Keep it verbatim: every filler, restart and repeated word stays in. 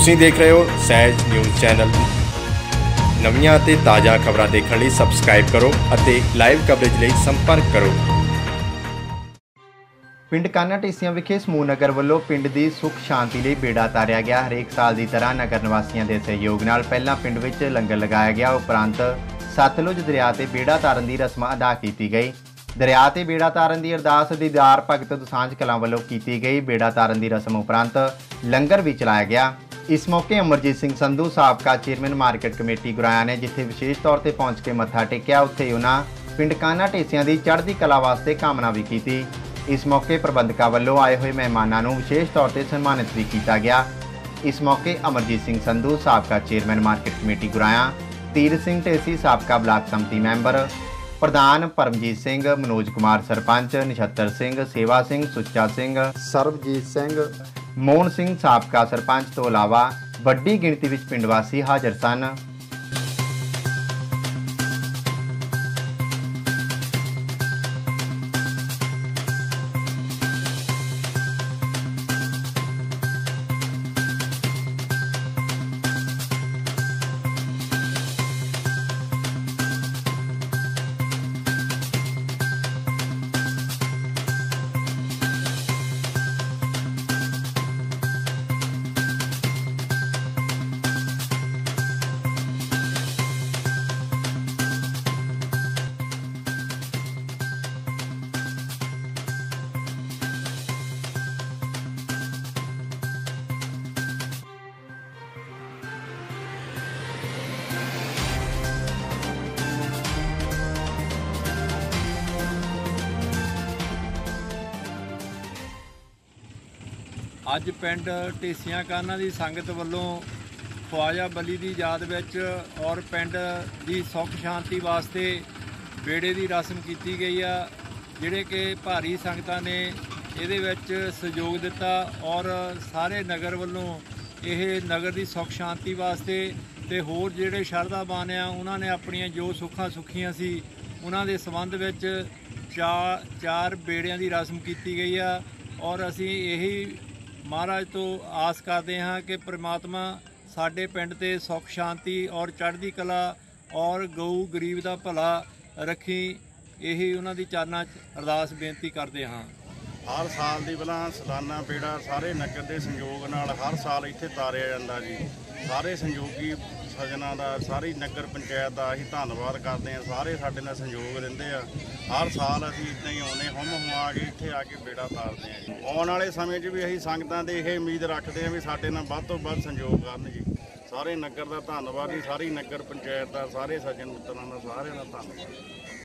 ਤੁਸੀਂ ਦੇਖ ਰਹੇ ਹੋ ਸਹਿਜ ਨਿਊਜ਼ ਚੈਨਲ। ਨਵੀਆਂ ਅਤੇ ਤਾਜ਼ਾ ਖਬਰਾਂ ਦੇਖਣ ਲਈ ਸਬਸਕ੍ਰਾਈਬ ਕਰੋ ਅਤੇ ਲਾਈਵ ਕਵਰੇਜ ਲਈ ਸੰਪਰਕ ਕਰੋ। ਪਿੰਡ ਕਾਨਾ ਢੇਸੀਆਂ ਵਿਖੇ ਸਮੂਹ ਨਗਰ ਵੱਲੋਂ ਪਿੰਡ ਦੀ ਸੁੱਖ ਸ਼ਾਂਤੀ ਲਈ ਬੇੜਾ ਤਾਰਿਆ ਗਿਆ। ਹਰੇਕ ਸਾਲ ਦੀ ਤਰ੍ਹਾਂ ਨਗਰ ਨਿਵਾਸੀਆਂ ਦੇ ਸਹਿਯੋਗ ਨਾਲ ਪਹਿਲਾਂ ਪਿੰਡ ਵਿੱਚ ਲੰਗਰ ਲਗਾਇਆ ਗਿਆ, ਉਪਰੰਤ ਸਤਲੁਜ ਦਰਿਆ ਤੇ ਬੇੜਾ ਤਾਰਨ ਦੀ ਰਸਮ ਅਦਾ ਕੀਤੀ ਗਈ। ਦਰਿਆ ਤੇ ਬੇੜਾ ਤਾਰਨ ਦੀ ਅਰਦਾਸ ਦੀਦਾਰ ਭਗਤ ਦੁਸਾਂਝ ਕਲਾਂ ਵੱਲੋਂ ਕੀਤੀ ਗਈ। ਬੇੜਾ ਤਾਰਨ ਦੀ ਰਸਮ ਉਪਰੰਤ ਲੰਗਰ ਵੀ ਚਲਾਇਆ ਗਿਆ। ਇਸ ਮੌਕੇ ਅਮਰਜੀਤ ਸਿੰਘ ਸੰਧੂ ਸਾਬਕਾ ਚੇਅਰਮੈਨ ਮਾਰਕੀਟ ਕਮੇਟੀ ਗੁਰਾਇਆ ਨੇ ਜਿੱਥੇ ਵਿਸ਼ੇਸ਼ ਤੌਰ ਤੇ ਪਹੁੰਚ ਕੇ ਮੱਥਾ ਟੇਕਿਆ, ਉੱਥੇ ਉਹਨਾਂ ਪਿੰਡ ਕਾਨਾ ਢੇਸੀਆਂ ਦੀ ਚੜ੍ਹਦੀ ਕਲਾ ਵਾਸਤੇ ਕਾਮਨਾ ਵੀ ਕੀਤੀ। ਇਸ ਮੌਕੇ ਪ੍ਰਬੰਧਕਾਂ ਵੱਲੋਂ ਆਏ ਹੋਏ ਮਹਿਮਾਨਾਂ ਨੂੰ ਵਿਸ਼ੇਸ਼ ਤੌਰ ਤੇ ਸਨਮਾਨਿਤ ਵੀ ਕੀਤਾ ਗਿਆ। ਇਸ ਮੌਕੇ ਅਮਰਜੀਤ ਸਿੰਘ ਸੰਧੂ ਸਾਬਕਾ ਚੇਅਰਮੈਨ ਮਾਰਕੀਟ ਕਮੇਟੀ ਗੁਰਾਇਆ, ਤੀਰਥ ਸਿੰਘ ਢੇਸੀ ਸਾਬਕਾ ਬਲਾਕ ਸੰਮਤੀ ਮੈਂਬਰ, ਪ੍ਰਧਾਨ ਪਰਮਜੀਤ ਸਿੰਘ, ਮਨੋਜ ਕੁਮਾਰ ਸਰਪੰਚ, ਨਛੱਤਰ ਸਿੰਘ, ਸੇਵਾ ਸਿੰਘ, ਸੁੱਚਾ ਸਿੰਘ, ਸਰਬਜੀਤ ਸਿੰਘ, ਮੋਹਨ ਸਿੰਘ ਸਾਬਕਾ ਸਰਪੰਚ ਤੋਂ ਇਲਾਵਾ ਵੱਡੀ ਗਿਣਤੀ ਵਿੱਚ ਪਿੰਡ ਵਾਸੀ ਹਾਜ਼ਰ ਸਨ। ਅੱਜ ਪਿੰਡ ਢੇਸੀਆਂ ਕਾਨਾ ਦੀ ਸੰਗਤ ਵੱਲੋਂ ख्वाजा बली की याद विच और पिंड की सुख शांति वास्ते बेड़े की रस्म की गई है, जिहड़े कि भारी संगतां ने इहदे विच सहयोग दिता और सारे नगर वालों यह नगर की सुख शांति वास्ते ते होर जिहड़े शरधावान आ उन्होंने अपनियां जो सुखां सुखियां सी उन्हां दे संबंध विच चार चार बेड़ियां की रस्म की गई है। और असी यही महाराज तो आस करते हाँ कि परमात्मा साडे पिंड ते सुख शांति और चढ़दी कला और गऊ गरीब का भला रखी, यही उन्हां दी चरनां अरदास बेनती करते हाँ। हर साल की पहला सालाना बेड़ा सारे नगर के संयोग नाल हर साल इत्थे तारिया जांदा जी। सारे संयोगी सजना का सारी नगर पंचायत का असीं धन्नवाद करते हैं, सारे साडे नाल सहयोग दिंदे आ। हर साल असीं इदां ही आउंदे हुम हुमा के इत्थे आके बेड़ा तारते हैं जी। आउण वाले समय च भी असीं संगतां ते इह उम्मीद रखते हैं भी साडे नाल वध तों वध सहयोग करन जी। सारे नगर का धन्नवाद जी, सारी नगर पंचायत का, सारे सज्जन मित्तरां दा सारिआं दा धन्नवाद।